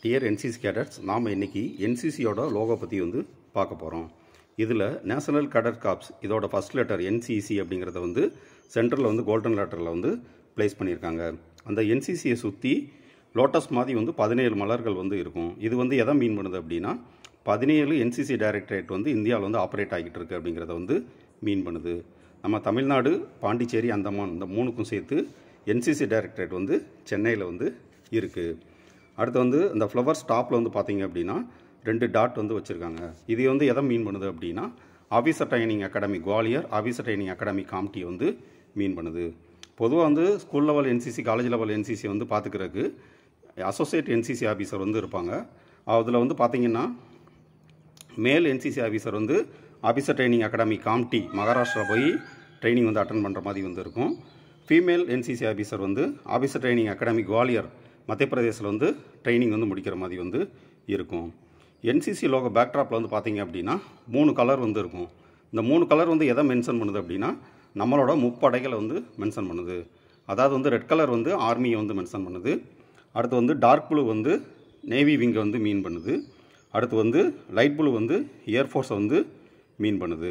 Dear NCC cadets, நாம் இன்றைக்கி என்சிசியோட logo பற்றி பார்க்க போகிறோம். இதில் நேஷனல் கேடட் கார்ப்ஸ் இதோட ஃபஸ்ட் லெட்டர் NCC அப்படிங்கிறத சென்டரில் கோல்டன் லெட்டரில் ப்ளேஸ் பண்ணியிருக்காங்க. அந்த NCCயை சுற்றி லோட்டஸ் மாதிரி 17 மலர்கள் இருக்கும். இது எதை மீன் பண்ணுது அப்படின்னா 17 NCC டைரக்டரேட் இந்தியாவில் ஆப்ரேட் ஆகிட்டு இருக்கு அப்படிங்கிறத மீன் பண்ணுது. நம்ம தமிழ்நாடு, பாண்டிச்சேரி, அந்தமான் இந்த மூணுக்கும் சேர்த்து NCC டைரக்டரேட் சென்னையில் இருக்குது. அடுத்து இந்த ஃப்ளவர் ஸ்டாப்பில் பார்த்தீங்க அப்படின்னா 2 டாட் வச்சுருக்காங்க. இது எதை மீன் பண்ணுது அப்படின்னா officer training academy Gwalior, officer training academy Kamptee mean பண்ணுது. பொதுவாக school level NCC, college level NCC பார்த்துக்கிறதுக்கு அசோசியேட் NCC ஆஃபீஸர் இருப்பாங்க. அதில் பார்த்தீங்கன்னா male NCC officer officer training academy Kamptee Maharashtra போய் ட்ரைனிங் அட்டன் பண்ணுற மாதிரி இருக்கும். Female NCC officer officer training academy Gwalior மத்திய பிரதேசில் ட்ரைனிங் முடிக்கிற மாதிரி இருக்கும். NCC லோகோ பேக்ட்ராப்பில் பார்த்தீங்க அப்படின்னா 3 கலர் இருக்கும். இந்த 3 கலர் எதை மென்ஷன் பண்ணுது அப்படின்னா நம்மளோட முப்படைகளை மென்ஷன் பண்ணுது. அதாவது ரெட் கலர் ஆர்மியை மென்ஷன் பண்ணுது. அடுத்து டார்க் ப்ளூ நேவி விங்கை மீன் பண்ணுது. அடுத்து லைட் ப்ளூ ஏர்ஃபோர்ஸை மீன் பண்ணுது.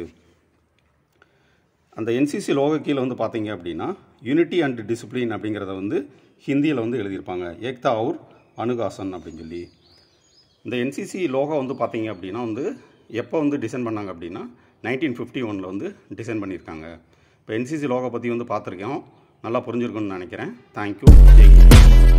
அந்த NCC லோகோ கீழே பார்த்தீங்க அப்படின்னா யூனிட்டி அண்ட் டிசிப்ளின் அப்படிங்கிறத ஹிந்தியில் எழுதியிருப்பாங்க. ஏக்தா அவுர் அனுகாசன் அப்படின்னு சொல்லி. இந்த NCC லோகோ பார்த்தீங்க அப்படின்னா எப்போ டிசைன் பண்ணாங்க அப்படின்னா 1951 டிசைன் பண்ணியிருக்காங்க. இப்போ NCC லோகோ பற்றி பார்த்துருக்கோம். நல்லா புரிஞ்சிருக்குன்னு நினைக்கிறேன். தேங்க்யூ.